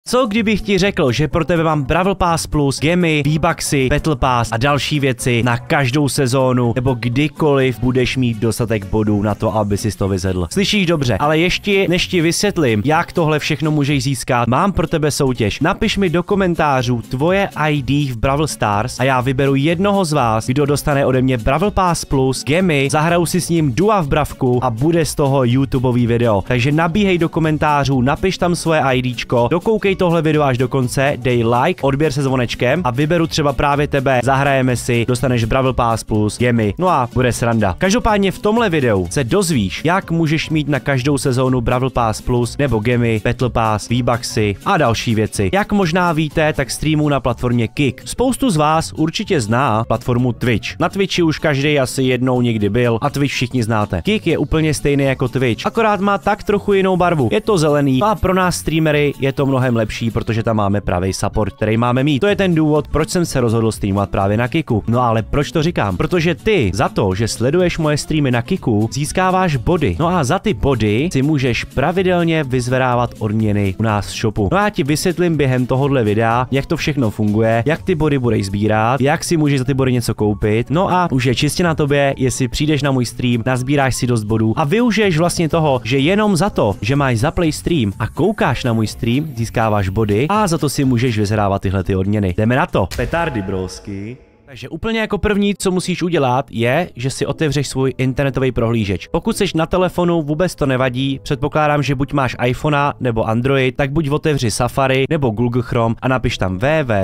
Co kdybych ti řekl, že pro tebe mám Brawl Pass Plus, gemy, V-Bucksy, Battle Pass a další věci na každou sezónu, nebo kdykoliv budeš mít dostatek bodů na to, aby si to vyzvedl. Slyšíš dobře, ale ještě než ti vysvětlím, jak tohle všechno můžeš získat, mám pro tebe soutěž. Napiš mi do komentářů tvoje ID v Brawl Stars a já vyberu jednoho z vás, kdo dostane ode mě Brawl Pass Plus, gemy, zahraju si s ním dua v bravku a bude z toho YouTubeový video. Takže nabíhej do komentářů, napiš tam svoje IDčko, dokoukej tohle video až do konce, dej like, odběr se zvonečkem a vyberu třeba právě tebe, zahrajeme si, dostaneš Brawl Pass Plus, gemy, no a bude sranda. Každopádně v tomhle videu se dozvíš, jak můžeš mít na každou sezónu Brawl Pass Plus nebo gemy, Battle Pass, V-Bucksy a další věci. Jak možná víte, tak streamu na platformě Kick. Spoustu z vás určitě zná platformu Twitch. Na Twitchi už každý asi jednou někdy byl a Twitch všichni znáte. Kick je úplně stejný jako Twitch, akorát má tak trochu jinou barvu. Je to zelený a pro nás streamery je to mnohem lepší, protože tam máme pravý support, který máme mít. To je ten důvod, proč jsem se rozhodl streamovat právě na Kicku. No ale proč to říkám? Protože ty za to, že sleduješ moje streamy na Kicku, získáváš body. No a za ty body si můžeš pravidelně vyzvedávat odměny u nás v shopu. No a já ti vysvětlím během tohohle videa, jak to všechno funguje, jak ty body budeš sbírat, jak si můžeš za ty body něco koupit. No a už je čistě na tobě, jestli přijdeš na můj stream, nazbíráš si dost bodů a využiješ vlastně toho, že jenom za to, že máš zaplay stream a koukáš na můj stream, získáváš body a za to si můžeš vyzvedávat tyhle ty odměny. Jdeme na to. Petardy, brosky. Takže úplně jako první, co musíš udělat, je, že si otevřeš svůj internetový prohlížeč. Pokud jsi na telefonu, vůbec to nevadí, předpokládám, že buď máš iPhonea nebo Android, tak buď otevři Safari nebo Google Chrome a napiš tam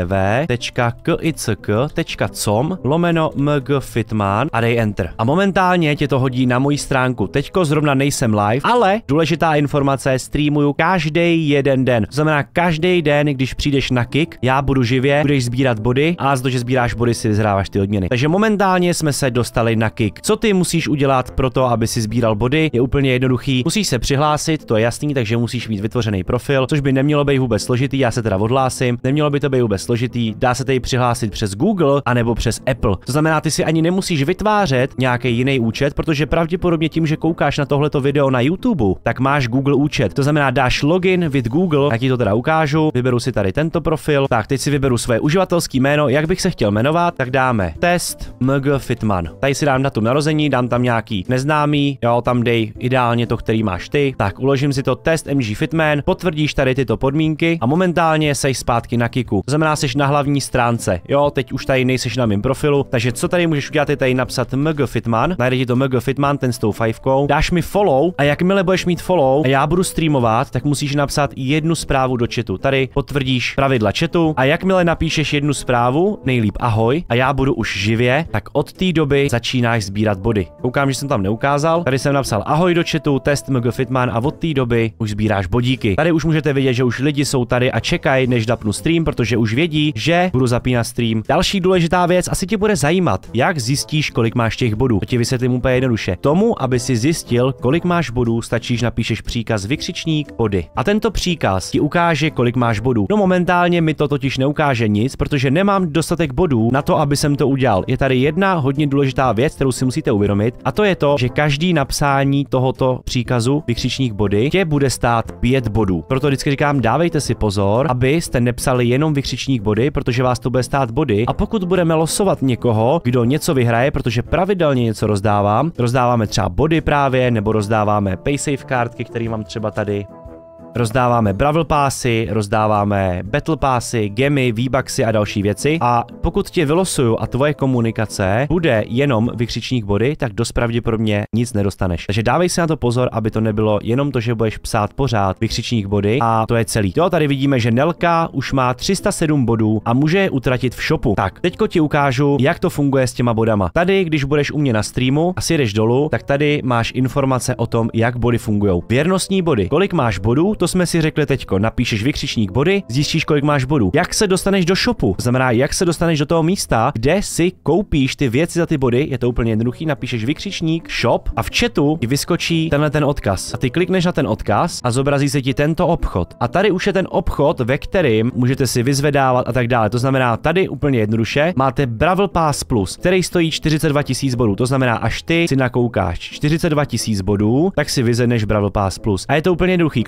www.kick.com/mgfitman a dej enter. A momentálně tě to hodí na moji stránku. Teďko zrovna nejsem live, ale důležitá informace, streamuju každý jeden den. To znamená každý den, když přijdeš na Kick, já budu živě, budeš sbírat body a za to, že sbíráš body, si vyzráváš ty odměny. Takže momentálně jsme se dostali na Kick. Co ty musíš udělat pro to, aby si sbíral body, je úplně jednoduchý. Musíš se přihlásit, to je jasný, takže musíš mít vytvořený profil, což by nemělo být vůbec složitý, já se teda odhlásím. Nemělo by to být vůbec složitý, dá se tady přihlásit přes Google anebo přes Apple. To znamená, ty si ani nemusíš vytvářet nějaký jiný účet, protože pravděpodobně tím, že koukáš na tohleto video na YouTube, tak máš Google účet. To znamená, dáš login with Google, jak ti to teda ukážu, vyberu si tady tento profil. Tak, teď si vyberu své uživatelské jméno, jak bych se chtěl jmenovat. Tak dáme test mgfitman. Tady si dám datum narození, dám tam nějaký neznámý, jo, tam dej ideálně to, který máš ty. Tak, uložím si to test mgfitman, potvrdíš tady tyto podmínky a momentálně seš zpátky na Kicku. To znamená, seš na hlavní stránce. Jo, teď už tady nejseš na mém profilu, takže co tady můžeš udělat, je tady napsat mgfitman, najde ti to mgfitman, ten s tou 5, dáš mi follow a jakmile budeš mít follow a já budu streamovat, tak musíš napsat jednu zprávu do chatu. Tady potvrdíš pravidla chatu a jakmile napíšeš jednu zprávu, nejlíp ahoj, a já budu už živě, tak od té doby začínáš sbírat body. Koukám, že jsem tam neukázal. Tady jsem napsal ahoj do chatu, test mgfitman a od té doby už sbíráš bodíky. Tady už můžete vidět, že už lidi jsou tady a čekají, než zapnu stream, protože už vědí, že budu zapínat stream. Další důležitá věc, asi tě bude zajímat, jak zjistíš, kolik máš těch bodů. To ti vysvětlím úplně jednoduše. Tomu, aby si zjistil, kolik máš bodů, stačí, že napíšeš příkaz vykřičník body. A tento příkaz ti ukáže, kolik máš bodů. No momentálně mi to totiž neukáže nic, protože nemám dostatek bodů na to, aby jsem to udělal. Je tady jedna hodně důležitá věc, kterou si musíte uvědomit, a to je to, že každý napsání tohoto příkazu vykřičník body tě bude stát 5 bodů. Proto vždycky říkám, dávejte si pozor, abyste nepsali jenom vykřičník body, protože vás to bude stát body. A pokud budeme losovat někoho, kdo něco vyhraje, protože pravidelně něco rozdávám, rozdáváme třeba body právě, nebo rozdáváme paysafe kartky, které mám třeba tady. Rozdáváme Brawl Passy, rozdáváme Battle Passy, gemy, V-Bucksy a další věci. A pokud tě vylosuju a tvoje komunikace bude jenom vykřičník body, tak dost pravděpodobně nic nedostaneš. Takže dávej si na to pozor, aby to nebylo jenom to, že budeš psát pořád vykřičník body a to je celý. Jo, tady vidíme, že Nelka už má 307 bodů a může je utratit v shopu. Tak, teďko ti ukážu, jak to funguje s těma bodama. Tady, když budeš u mě na streamu a si jdeš dolů, tak tady máš informace o tom, jak body fungují. Věrnostní body. Kolik máš bodů? To jsme si řekli teďko. Napíšeš vykřičník body, zjistíš, kolik máš bodů. Jak se dostaneš do shopu? To znamená, jak se dostaneš do toho místa, kde si koupíš ty věci za ty body. Je to úplně jednoduchý. Napíšeš vykřičník shop a v chatu ti vyskočí tenhle ten odkaz. A ty klikneš na ten odkaz a zobrazí se ti tento obchod. A tady už je ten obchod, ve kterém můžete si vyzvedávat a tak dále. To znamená, tady úplně jednoduše máte Brawl Pass Plus, který stojí 42 000 bodů. To znamená, až ty si nakoukáš 42 000 bodů, tak si vyzvedneš Brawl Pass Plus. A je to úplně jednoduchý. Klikneš na tlačítko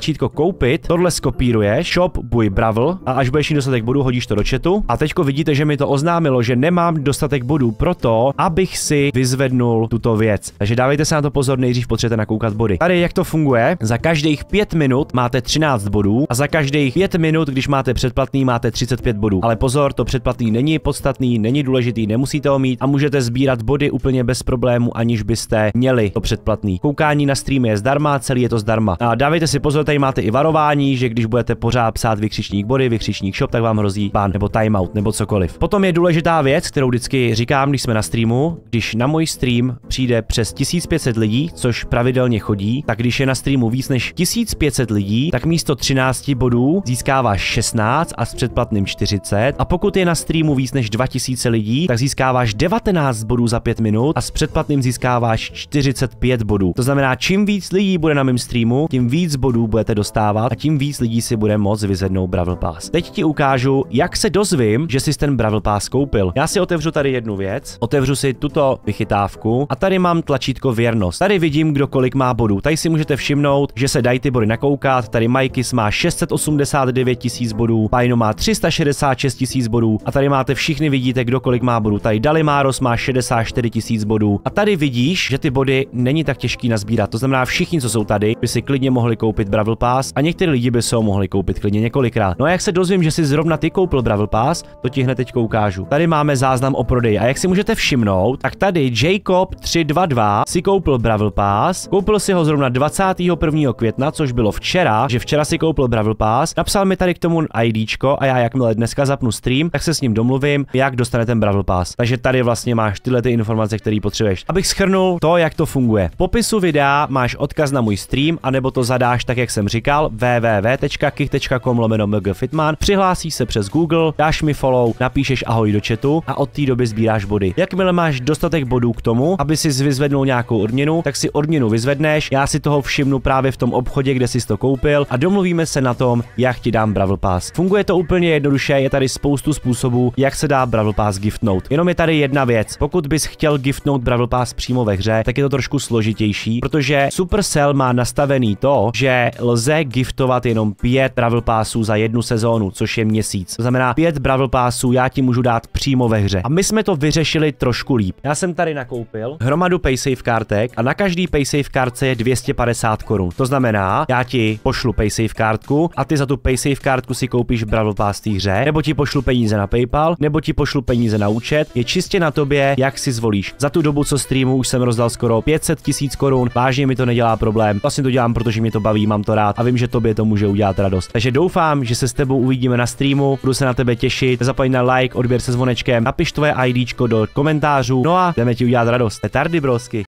tlačítko koupit, tohle skopíruješ, shop buy Brawl a až budeš mít dostatek bodů, hodíš to do chatu. A teďko vidíte, že mi to oznámilo, že nemám dostatek bodů proto, abych si vyzvednul tuto věc. Takže dávejte se na to pozor, nejdřív potřebujete nakoukat body. Tady jak to funguje, za každých 5 minut máte 13 bodů a za každých 5 minut, když máte předplatný, máte 35 bodů. Ale pozor, to předplatný není podstatný, není důležitý, nemusíte ho mít a můžete sbírat body úplně bez problému, aniž byste měli to předplatný. Koukání na streamy je zdarma, celý je to zdarma. A dávejte si pozor, tady máte i varování, že když budete pořád psát vykřičník body, vykřičník shop, tak vám hrozí ban nebo timeout nebo cokoliv. Potom je důležitá věc, kterou vždycky říkám, když jsme na streamu, když na můj stream přijde přes 1500 lidí, což pravidelně chodí, tak když je na streamu víc než 1500 lidí, tak místo 13 bodů získáváš 16 a s předplatným 40. A pokud je na streamu víc než 2000 lidí, tak získáváš 19 bodů za 5 minut a s předplatným získáváš 45 bodů. To znamená, čím víc lidí bude na mém streamu, tím víc bodů budete dostávat a tím víc lidí si bude moct vyzvednout Brawl Pass. Teď ti ukážu, jak se dozvím, že jsi ten Brawl Pass koupil. Já si otevřu tady jednu věc, otevřu si tuto vychytávku a tady mám tlačítko věrnost. Tady vidím, kdo kolik má bodů. Tady si můžete všimnout, že se dají ty body nakoukat. Tady Mikis má 689 000 bodů, Pajno má 366 000 bodů a tady máte všichni vidíte, kdo kolik má bodů. Tady Dalimáros má 64 000 bodů a tady vidíš, že ty body není tak těžký nazbírat. To znamená, všichni, co jsou tady, by si klidně mohli koupit Brawl Pass a někteří lidi by se ho mohli koupit klidně několikrát. No a jak se dozvím, že si zrovna ty koupil Brawl Pass, to ti hned teď ukážu. Tady máme záznam o prodeji a jak si můžete všimnout, tak tady Jacob 322 si koupil Brawl Pass, koupil si ho zrovna 21. května, což bylo včera, že včera si koupil Brawl Pass, napsal mi tady k tomu IDčko a já jakmile dneska zapnu stream, tak se s ním domluvím, jak dostane ten Brawl Pass. Takže tady vlastně máš tyhle ty informace, které potřebuješ. Abych shrnul to, jak to funguje. V popisu videa máš odkaz na můj stream, anebo to zadáš tak, jak jsem říkal, www.kik.com/mgfitman, přihlásíš se přes Google, dáš mi follow, napíšeš ahoj do chatu a od té doby sbíráš body. Jakmile máš dostatek bodů k tomu, aby si vyzvednul nějakou odměnu, tak si odměnu vyzvedneš, já si toho všimnu právě v tom obchodě, kde jsi to koupil a domluvíme se na tom, jak ti dám Brawl Pass. Funguje to úplně jednoduše, je tady spoustu způsobů, jak se dá Brawl Pass giftnout. Jenom je tady jedna věc. Pokud bys chtěl giftnout Brawl Pass přímo ve hře, tak je to trošku složitější, protože Supercell má nastavený to, že lze giftovat jenom 5 Brawl Passů za jednu sezónu, což je měsíc. To znamená 5 Brawl Passů já ti můžu dát přímo ve hře. A my jsme to vyřešili trošku líp. Já jsem tady nakoupil hromadu PaySafe kartek a na každý PaySafe kartce je 250 korun. To znamená, já ti pošlu PaySafe kartku a ty za tu PaySafe kartku si koupíš Brawl Pass té hře, nebo ti pošlu peníze na PayPal, nebo ti pošlu peníze na účet. Je čistě na tobě, jak si zvolíš. Za tu dobu, co streamu, už jsem rozdal skoro 500 000 korun. Vážně mi to nedělá problém. Vlastně to dělám, protože mě to baví, mám to rád a vím, že tobě to může udělat radost. Takže doufám, že se s tebou uvidíme na streamu. Budu se na tebe těšit. Nezapomeň na like, odběr se zvonečkem, napiš tvoje IDčko do komentářů. No a jdeme ti udělat radost. Petardy, brosky.